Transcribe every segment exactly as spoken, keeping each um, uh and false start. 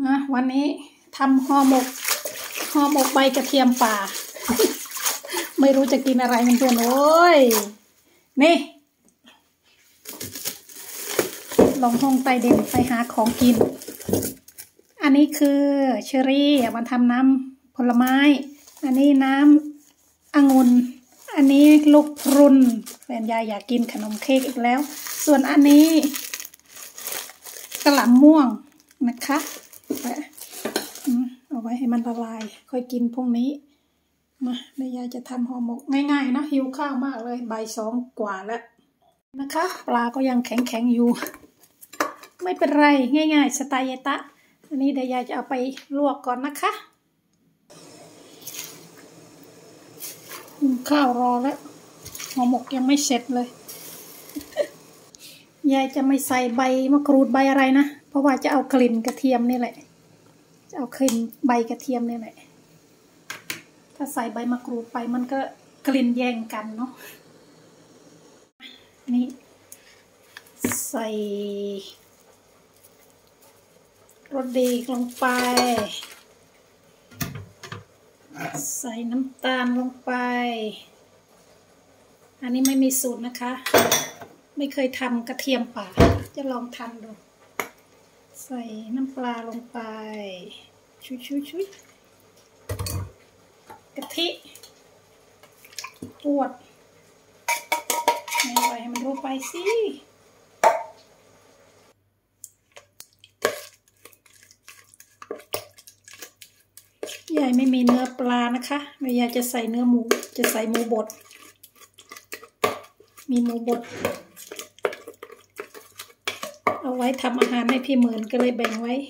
นะวันนี้ทำห่อหมกห่อหมกใบกระเทียมป่า ไม่รู้จะกินอะไรเพื่อนๆโอ้ยนี่ลองห้องใต้ดินไปหาของกินอันนี้คือเชอรี่มาทำน้ำผลไม้อันนี้น้ำองุ่นอันนี้ลูกพรุนแฟนยายอยากกินขนมเค้กอีกแล้วส่วนอันนี้กระหล่ำม่วงนะคะเอาไว้ให้มันละลายค่อยกินพรุ่งนี้มาแม่ยายจะทำห่อหมกง่ายๆนะหิวข้าวมากเลยบ่ายสองกว่าแล้วนะคะปลาก็ยังแข็งๆอยู่ไม่เป็นไรง่ายๆสไตล์ยายตะอันนี้เดี๋ยวยายจะเอาไปลวกก่อนนะคะข้าวรอแล้วห่อหมกยังไม่เสร็จเลยยายจะไม่ใส่ใบมะกรูดใบอะไรนะเพราะว่าจะเอากลิ่นกระเทียมนี่แหละจะเอากลิ่นใบกระเทียมนี่แหละถ้าใส่ใบมะกรูดไปมันก็กลิ่นแย่งกันเนาะนี่ใส่รสดีลงไปใส่น้ำตาลลงไปอันนี้ไม่มีสูตรนะคะไม่เคยทำกระเทียมป่าจะลองทำดูใส่น้ำปลาลงไปชุยชุยชุยกะทิปวดไม่ไหวให้มันรู้ไปสิยายไม่มีเนื้อปลานะคะยายจะใส่เนื้อหมูจะใส่หมูบดมีหมูบดเอาไว้ทำอาหารให้พี่หมื่นก็เลยแบ่งไว้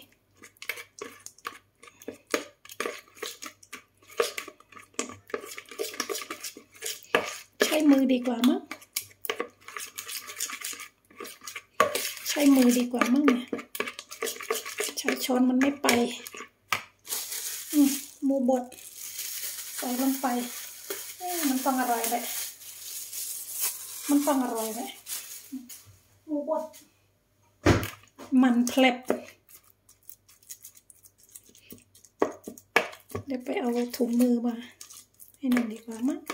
ใช้มือดีกว่ามั้งใช้มือดีกว่ามั้งเนี่ยใช้ช้อนมันไม่ไปหมูบดใส่ลงไปมันต้องอร่อยเลยมันต้องอร่อยเลยหมูบดมันแผลบเดี๋ยวไปเอาถุงมือมาให้หน่อยดีกว่ามั้ง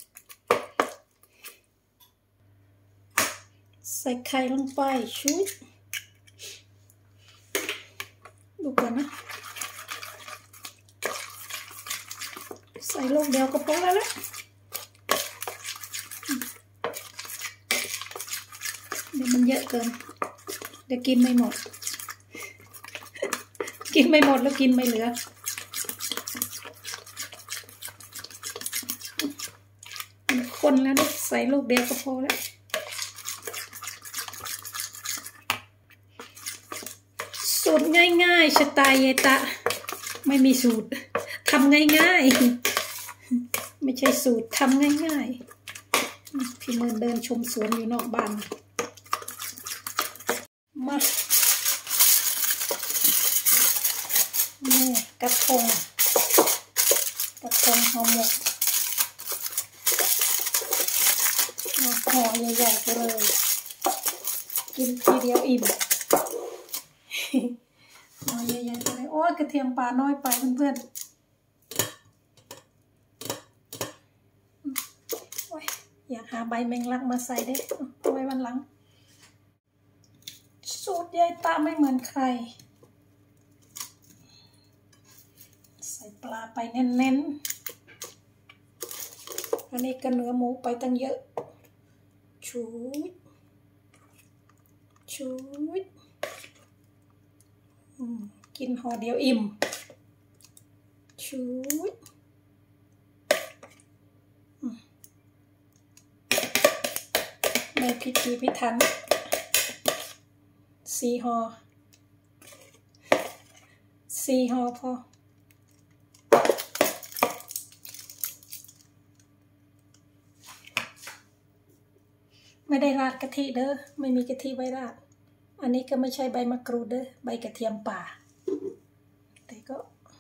ใส่ไข่ลงไปชุดดูก่อนนะใส่ลูกเดียวก็พอแล้วละเดี๋ยวมันเยอะเกินเดี๋ยวกินไม่หมดกินไม่หมดแล้วกินไม่เหลือคนแล้วนะใส่ลูกเดียวก็พอแล้วสูตรง่ายๆสไตล์เยตะไม่มีสูตรทำง่ายๆไม่ใช่สูตรทำง่ายๆพี่เมินเดินชมสวนอยู่นอกบ้านมานี่กระทงกระทงห่อหมกห่อใหญ่ๆไปเลยกินทีเดียวอิ่มห่อใหญ่ๆไปเลยโอ้ยกระเทียมป่าน้อยไปเพื่อนๆอยากหาใบแมงลักมาใส่ได้เอาไว้วันหลังสูตรยายตาไม่เหมือนใครใส่ปลาไปเน้นๆอันนี้ก็เนื้อหมูไปตั้งเยอะชูดชูดกินห่อเดียวอิ่มชูดในพิธีพิถันสี่ห่อสี่ห่อพอไม่ได้ราดกะทิเด้อไม่มีกะทิไว้ราดอันนี้ก็ไม่ใช่ใบมะกรูดเด้อใบกระเทียมป่าแต่ก็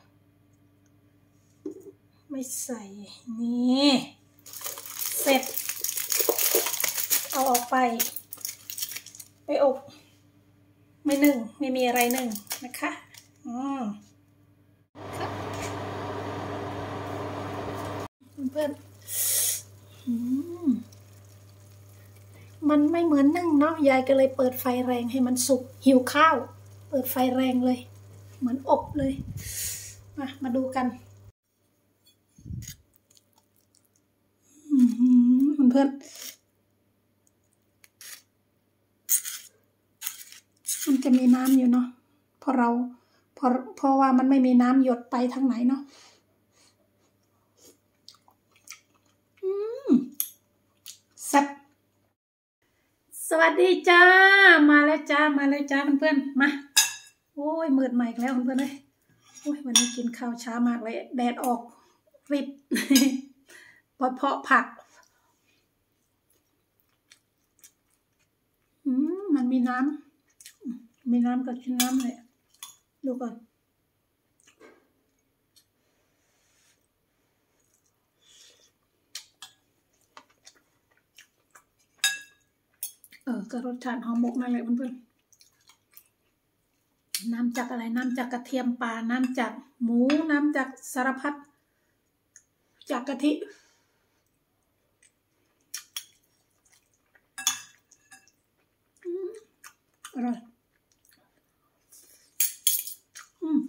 ไม่ใส่นี่เสร็จเอาออกไปไปอบไม่นึ่งไม่มีอะไรนึ่งนะคะอ๋อครับเพื่อนมันไม่เหมือนนึ่งเนาะยายก็เลยเปิดไฟแรงให้มันสุกหิวข้าวเปิดไฟแรงเลยเหมือนอบเลยมามาดูกันเพื่อนมันจะมีน้ำอยู่เนาะพอเราพอเพราะว่ามันไม่มีน้ำหยดไปทางไหนเนาะอืมแซ่บสวัสดีจ้ามาแล้วจ้ามาแล้วจ้าเพื่อนๆมาโอ้ยมืดใหม่แล้วเพื่อนๆเลยโอ้ยวันนี้กินข้าวช้ามากเลยแดดออกริบพอเพาะผักอืมมันมีน้ำมีน้ำกับกินน้ำเลยดูก่อนเออก็รสชาติหอมหมกนั่นแหละเพื่อนๆน้ำจากอะไรน้ำจากกระเทียมป่าน้ำจากหมูน้ำจากสารพัดจากกะทิอร่อยอืม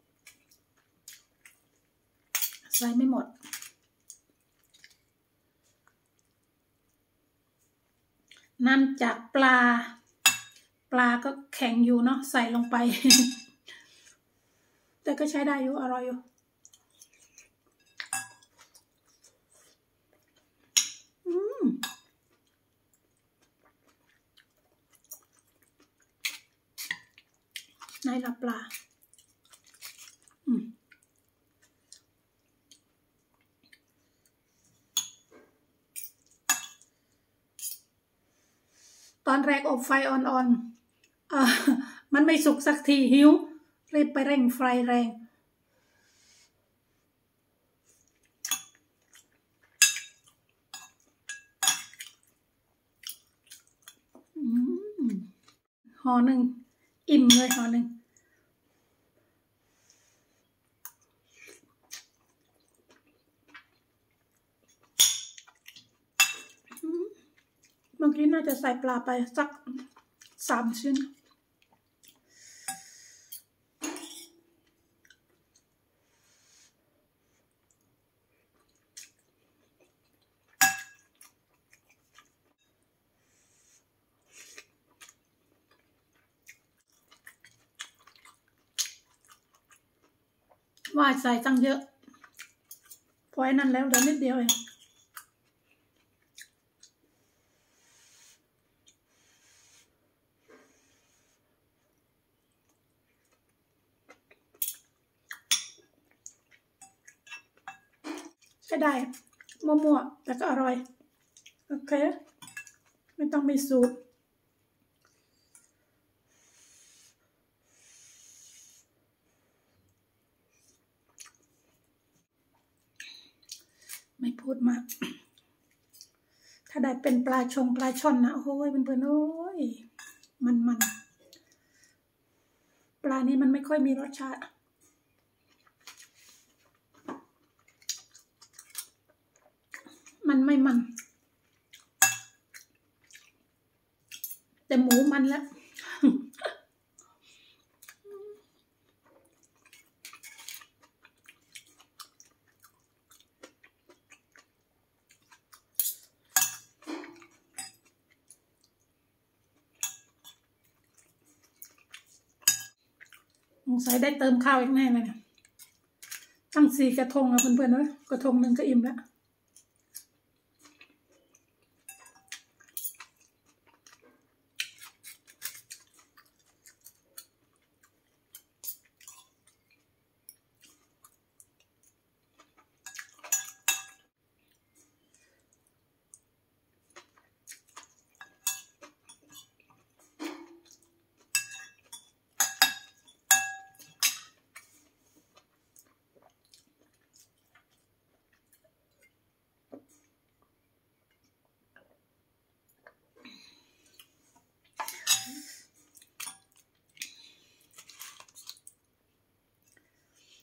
ใส่ไม่หมดน้ำจากปลาปลาก็แข็งอยู่เนาะใส่ลงไป แต่ก็ใช้ได้อยู่อร่อยอยู่อืมในหลับปลาอืมตอนแรกอบไฟอ่อนๆเออมันไม่สุกสักทีหิวรีบไปเร่งไฟแรงห่อหนึ่งอิ่มเลยห่อหนึ่งเมื่อกี้น่าจะใส่ปลาไปสักสามชิ้นว่าใส่ตั้งเยอะพอไอ้นั่นแล้วเหลือนิดเดียวเองใช้ได้มั่วๆแต่ก็อร่อยโอเคไม่ต้องมีสูตรไม่พูดมากถ้าได้เป็นปลาชงปลาช่อนนะโอ้ยเพื่อนๆโอ้ยมันมันปลานี้มันไม่ค่อยมีรสชาติมันไม่มันแต่หมูมันแล้วสงสัยได้เติมข้าวอีกแน่เลยเนี่ยตั้งสี่กระทงอะเพื่อนๆเนอะกระทงหนึ่งก็อิ่มแล้ว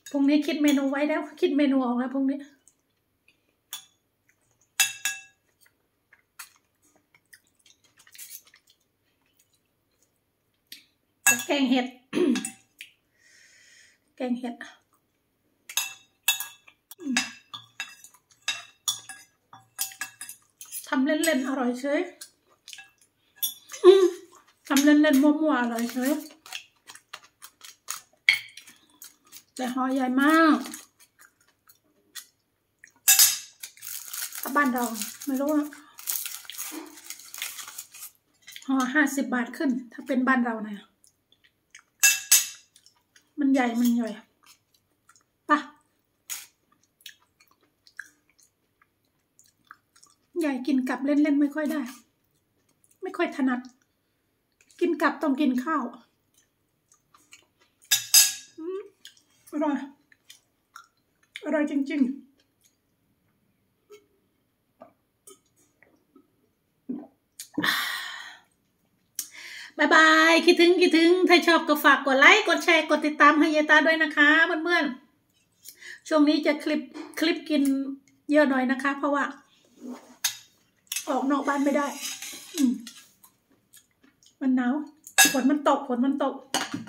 พรุ่งนี้คิดเมนูไว้แล้วคิดเมนูออกแล้วพรุ่งนี้แกงเห็ด แกงเห็ดทำเล่นๆอร่อยเฉยทำเล่นๆมั่วๆอร่อยเฉยแต่ห่อใหญ่มากถ้าบ้านเราไม่รู้ว่าห่อห้าสิบบาทขึ้นถ้าเป็นบ้านเราเนี่ยมันใหญ่มันใหญ่ปะใหญ่กินกับเล่นๆไม่ค่อยได้ไม่ค่อยถนัดกินกับต้องกินข้าวอร่อยอร่อยจริงๆบายบายคิดถึงคิดถึงถ้าชอบก็ฝากกดไลค์กดแชร์กดติดตามให้ยายตาด้วยนะคะเพื่อนๆช่วงนี้จะคลิปคลิปกินเยอะหน่อยนะคะเพราะว่าออกนอกบ้านไม่ได้มันหนาวฝนมันตกฝนมันตก